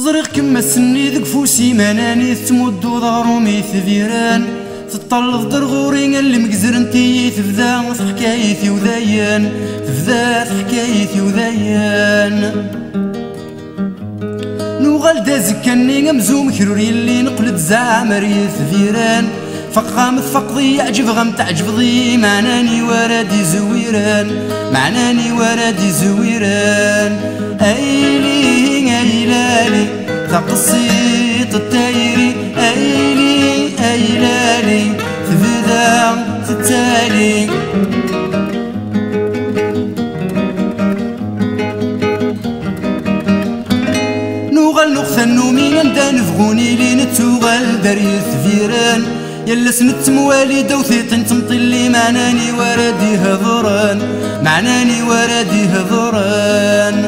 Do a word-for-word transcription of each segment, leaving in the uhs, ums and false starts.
زريق كما سني ذك فوسي مناني تمدو ظهرهم ثبيران تطلب درغوري اللي مكزرنتي تبدا حكايتي وذايان تبدا حكايتي وذايان نوغل دازكني مزوم كروري اللي نقلت زعمر يثبيران فقام فقضي يعجب غم تعجبضي معناني ورادي زويران معناني ورادي زويران ايلي ايلالي تقصيت التايري ايلي ايلالي تبدا تتالي نوغل نغثنو مين دا نفغوني لي نتوغل داري ثفيران يلا سنت موالي دوثي تنتمطي اللي معناني ورادي هضران معناني ورادي هضران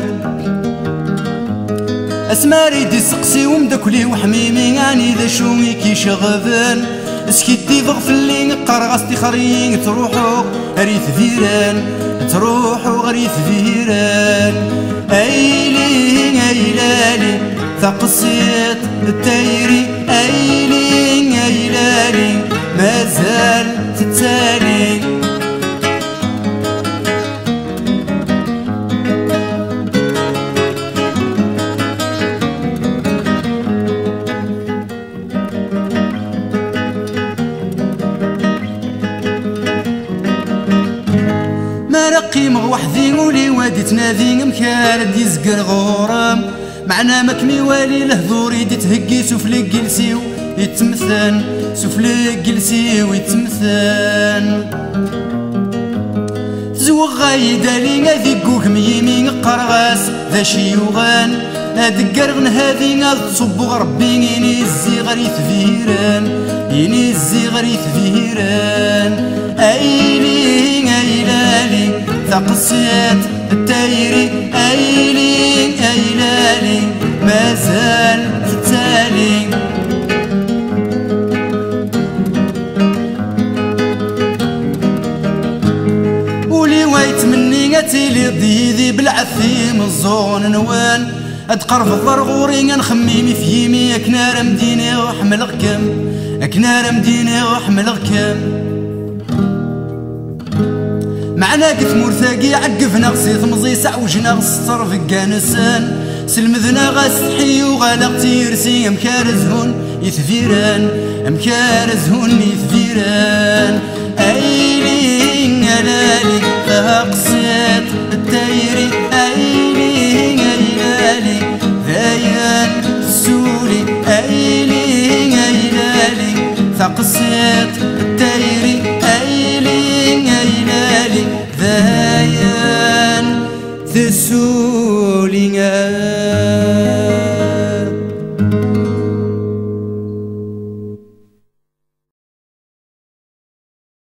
اسماري دي سقسي ومدكلي وحميمي يعني ذا شومي كي شغبان اسكيتي ضغفلي قرغستي خريين تروحو غريث فيران تروحو غريث فيران ايلي ايلالي تقصيت التايري ايلي ايلالي مازال تتالي قيمة وحدي ولي وادي تنادي مكارد يزقر غورام معنا مكمي والي له ذوري دي تهقي سفلي جلسي ويتمثان سفلي جلسي ويتمثان زوغ غايدا لي غادي قوك ميمين قرغاس ذا شيوغان هادقر غن هادي غاد تصبو ربي يني الزي غريث فيران يني الزي غريث فيران ايلي ايلالي تقصيت التايري ايلي ايلالي مازال تتالي ولي وايت مني غتيلي ضيذي بالعثيم الزون نوان ادقر في الضرغوري نخميمي في يمي اكنار مديني وحمل غكم اكنار مديني وحمل غكم معنا قف مرثاقي عقفنا غسيث مزي سعوجنا غسطر في القانسان سلمذنا غاستحي وغالقتي يرسي مكارزهن يثفيران مكارزهن يثفيران ايلي نالالي فها قصيت التايري ايلي ايلالي ذايان السولي ايلي ايلالي فقصيت التايري ايلي ايلالي ذايان ذسولي